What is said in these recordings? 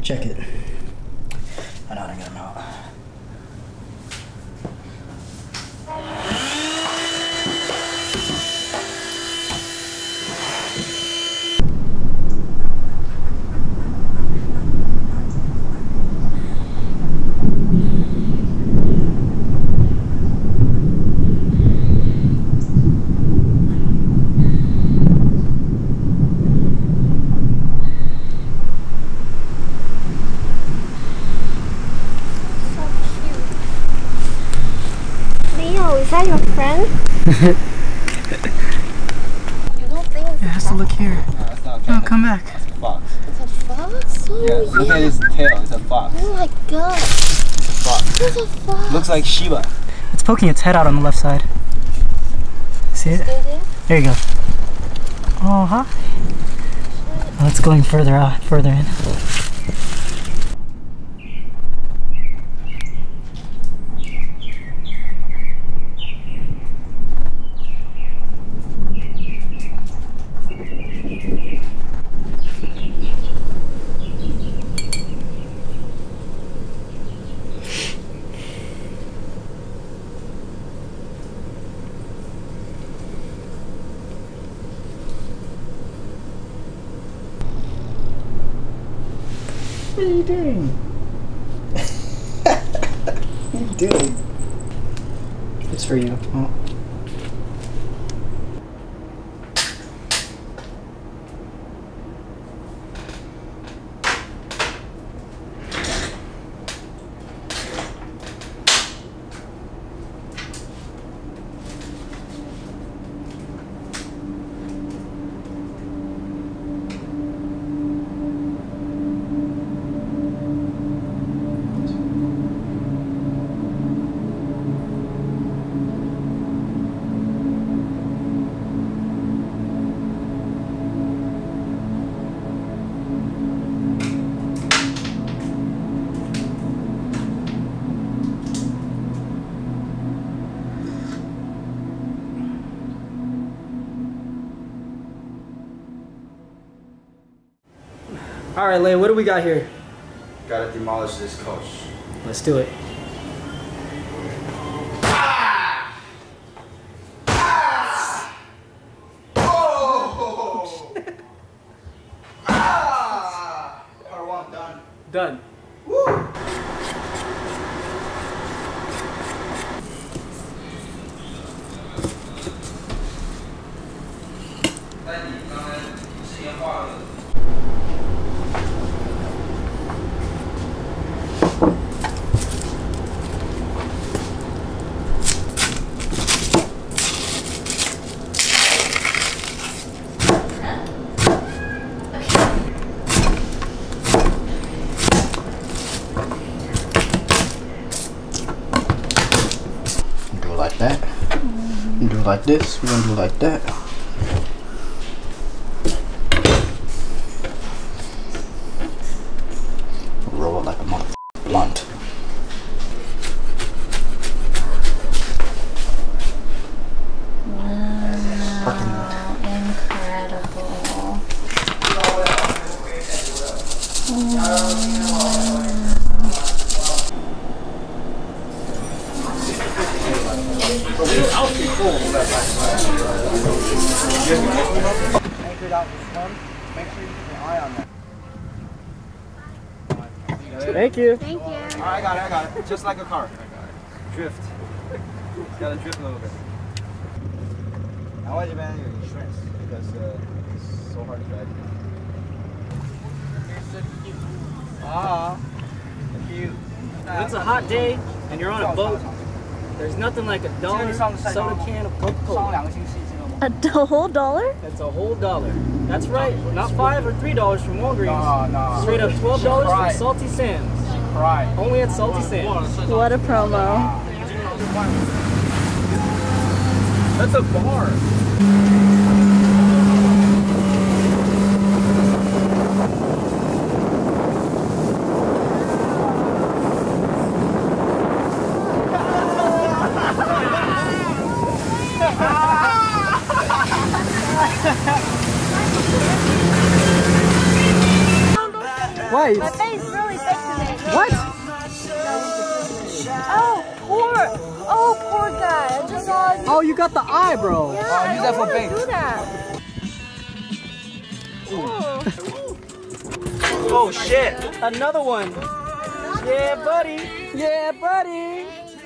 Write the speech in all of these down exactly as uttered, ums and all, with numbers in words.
Check it. I know how to get them out. Is that your friend? You don't think it's it has to look here. No, that's not a No, come back. That's a fox. It's a fox? Oh, Yeah, look yeah. at his tail. It's a fox. Oh my god. It's a fox. It's a fox. Looks like Shiba. It's poking its head out on the left side. See it? Stay there. There you go. Oh, hi. Oh, it's going further out, further in. What are you doing? What are you doing? It's for you. Oh. All right, Lay, what do we got here? Gotta demolish this coach. Let's do it. Ah! Ah! Oh! Ah! Part one done. Done. Woo! Like that. Mm. Do it like this. We're gonna do it like that. Roll it like a motherfucking blunt. Wow, incredible. Anchored out this one. Make sure you keep an eye on that. Thank you. Thank you. Alright, I got it, I got it. Just like a car. Drift. It's gotta drift a little bit. I want you to manage your insurance because uh, it's so hard to drive. You're so cute. Ah, cute. When it's a hot day and you're on a boat, there's nothing like a dollar soda can of Coca-Cola. A do- whole dollar? That's a whole dollar. That's right. Not five or three dollars from Walgreens. No, no. Straight up twelve dollars from Salty Sam's. Right. Only at Salty Sam's. What a promo. That's a bar. Why? My face got the eye, bro. Yeah, Oh, I use that don't for wanna bait. do that. Oh. Oh shit! Another one. Yeah, buddy. Yeah, buddy.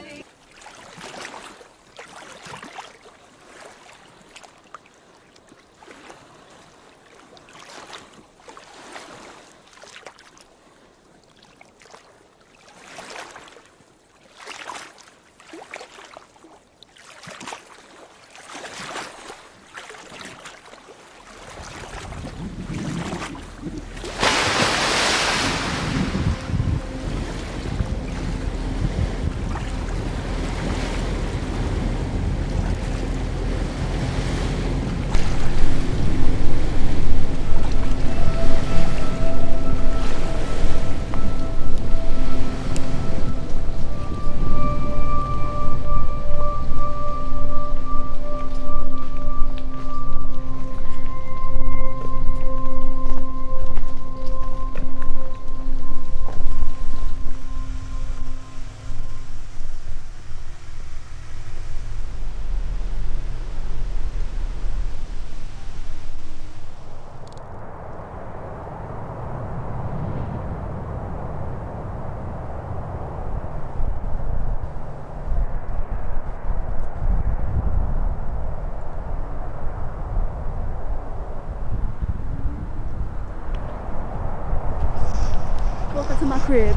Welcome to my crib.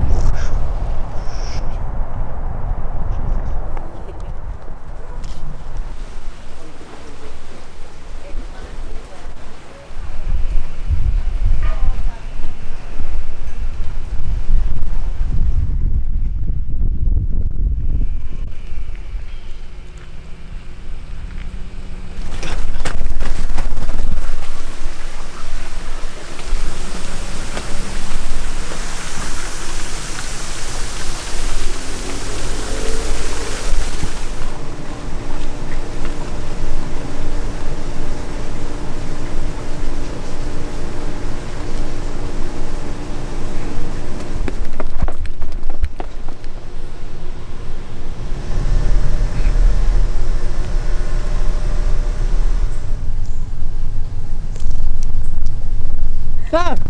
Ah!